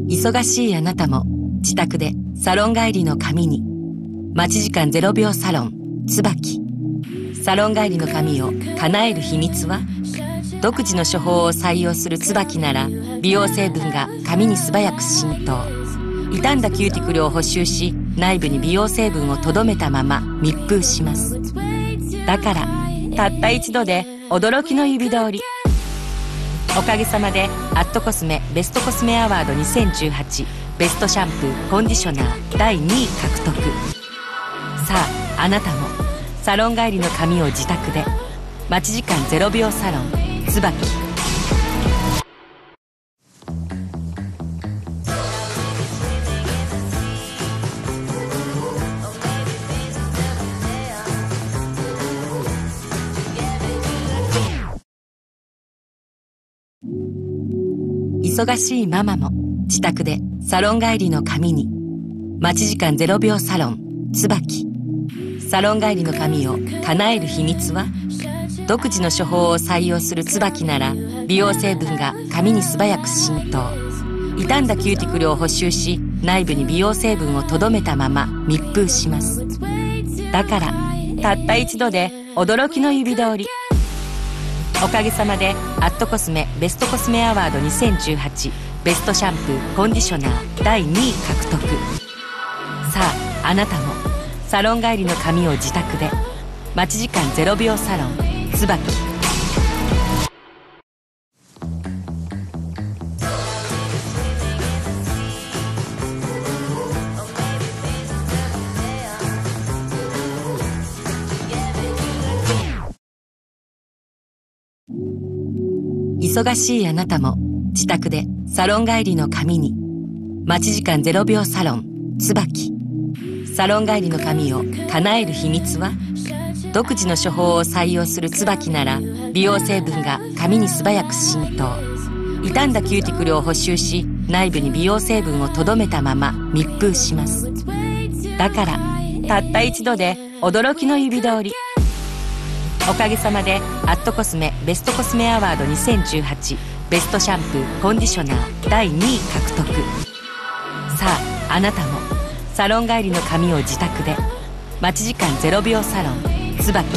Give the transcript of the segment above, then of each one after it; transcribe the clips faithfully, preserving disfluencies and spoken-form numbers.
忙しいあなたも自宅でサロン帰りの髪に。待ち時間ゼロびょうサロン椿。サロン帰りの髪を叶える秘密は？独自の処方を採用する椿なら、美容成分が髪に素早く浸透。傷んだキューティクルを補修し、内部に美容成分をとどめたまま密封します。だからたった一度で驚きの指通り。おかげさまでアットコスメベストコスメアワードにせんじゅうはちベストシャンプーコンディショナーだいにい獲得。さああなたもサロン帰りの髪を自宅で。待ち時間ゼロびょうサロン椿。忙しいママも自宅でサロン帰りの髪に。待ち時間ゼロびょうサロン椿。サロン帰りの髪を叶える秘密は？独自の処方を採用する椿なら、美容成分が髪に素早く浸透。傷んだキューティクルを補修し、内部に美容成分をとどめたまま密封します。だからたった一度で驚きの指通り。おかげさまでアットコスメベストコスメアワードにせんじゅうはちベストシャンプーコンディショナーだいにい獲得。さああなたもサロン帰りの髪を自宅で。待ち時間ゼロびょうサロン椿。忙しいあなたも自宅でサロン帰りの髪に。待ち時間ゼロびょうサロン椿。サロン帰りの髪を叶える秘密は？独自の処方を採用する椿なら、美容成分が髪に素早く浸透。傷んだキューティクルを補修し、内部に美容成分をとどめたまま密封します。だからたった一度で驚きの指通り。おかげさまでアットコスメベストコスメアワードにせんじゅうはちベストシャンプーコンディショナーだいにい獲得。さああなたもサロン帰りの髪を自宅で。待ち時間ゼロびょうサロン椿。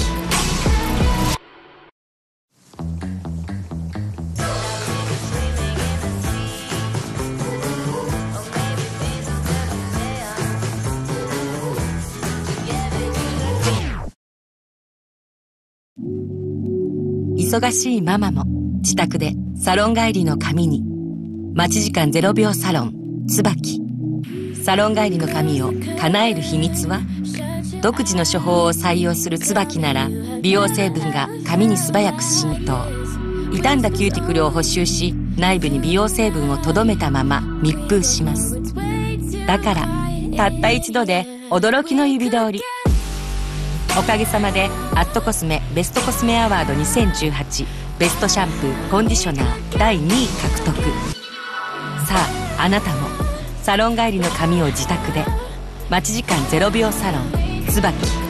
忙しいママも自宅でサロン帰りの髪に。待ち時間ゼロびょうサロン椿。サロン帰りの髪を叶える秘密は？独自の処方を採用する椿なら、美容成分が髪に素早く浸透。傷んだキューティクルを補修し、内部に美容成分をとどめたまま密封します。だからたった一度で驚きの指通り。おかげさまでアットコスメベストコスメアワードにせんじゅうはちベストシャンプーコンディショナーだいにい獲得。さああなたもサロン帰りの髪を自宅で。待ち時間ゼロびょうサロン椿。